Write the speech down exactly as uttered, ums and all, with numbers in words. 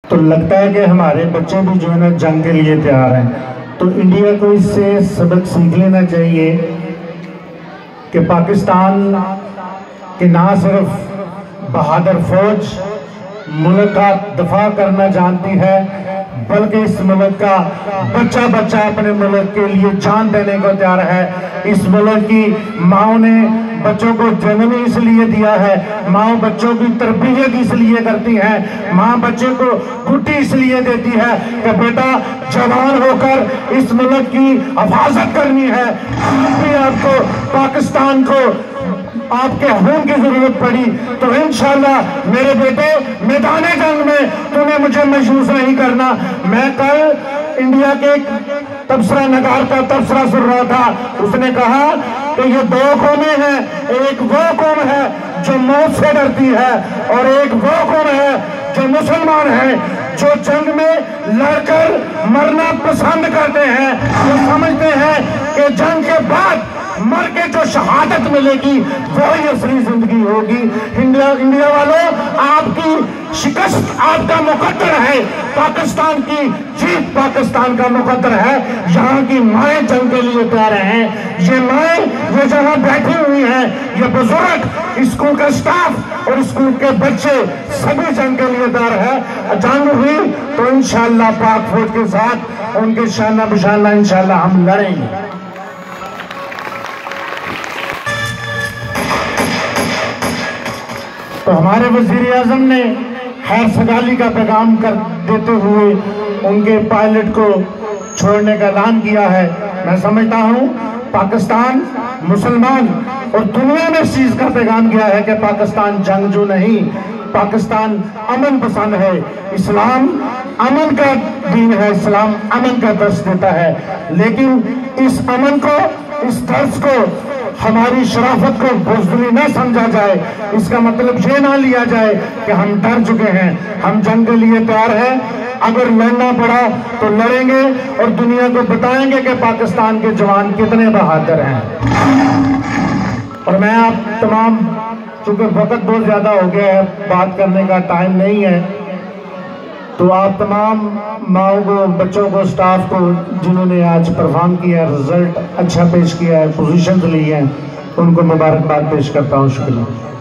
تو لگتا ہے کہ ہمارے بچے بھی جو ہے نا جنگ کے لیے تیار ہیں. تو انڈیا کو اس سے سبق سیکھ لینا چاہیے کہ پاکستان کہ نہ صرف بہادر فوج ملک کا دفاع کرنا جانتی ہے بلکہ اس ملک کا بچہ بچہ اپنے ملک کے لیے جان دینے کو تیار ہے. اس ملک کی ماؤں نے بچوں کو جنم اس لیے دیا ہے, ماں بچوں کی تربیت اس لیے کرتی ہیں, ماں بچے کو گھٹی اس لیے دیتی ہے کہ بیٹا جوان ہو کر اس ملک کی حفاظت کرنی ہے. بھی آپ کو پاکستان کو آپ کے خون کی ضرورت پڑی تو انشاءاللہ میرے بیٹے میدان جنگ میں تمہیں مجھے محسوس نہیں کرنا. میں کل انڈیا کے تبصرہ نگار کا تبصرہ سن رہا تھا, اس نے کہا کہ یہ دو قومیں ہیں, ایک وہ قوم ہے جو موت سے ڈرتی ہے اور ایک وہ قوم ہے جو مسلمان ہیں جو جنگ میں لڑ کر مرنا پسند کرتے ہیں, وہ سمجھتے ہیں کہ جنگ کے بعد مر کے جو شہادت ملے گی وہی اصلی زندگی ہوگی. انڈیا انڈیا والوں, آپ کی شکست آپ کا مقدر ہے, پاکستان کی جیت پاکستان کا مقدر ہے. یہاں کی مائیں جنگ کے لیے تیار ہیں, یہ مائیں یہ جہاں بیٹھی ہوئی ہیں, یہ بزرگ, اسکول کا سٹاف اور اسکول کے بچے سبھی جنگ کے لیے تیار ہے. جنگ ہوئی تو انشاءاللہ پاک فوج کے ساتھ ان کے شانہ بشانہ انشاءاللہ ہم لڑیں گے. تو ہمارے وزیر اعظم نے خیر سگالی کا پیغام کر دیتے ہوئے ان کے پائلٹ کو چھوڑنے کا اعلان کیا ہے. میں سمجھتا ہوں پاکستان مسلمان اور دنیا نے اس چیز کا پیغام کیا ہے کہ پاکستان جنگجو نہیں, پاکستان امن پسند ہے. اسلام امن کا دین ہے, اسلام امن کا درس دیتا ہے, لیکن اس امن کو, اس درس کو ہماری شرافت کو بزدلی نہ سمجھا جائے. اس کا مطلب یہ نہ لیا جائے کہ ہم ڈر چکے ہیں. ہم جنگ کے لیے تیار ہیں, اگر لڑنا پڑا تو لڑیں گے اور دنیا کو بتائیں گے کہ پاکستان کے جوان کتنے بہادر ہیں. اور میں آپ تمام, چونکہ وقت بہت زیادہ ہو گیا ہے, بات کرنے کا ٹائم نہیں ہے, تو آپ تمام ماؤں کو, بچوں کو, سٹاف کو جنہوں نے آج پرفارم کیا, رزلٹ اچھا پیش کیا ہے, پوزیشنز لی ہیں, ان کو مبارکباد پیش کرتا ہوں. شکریہ.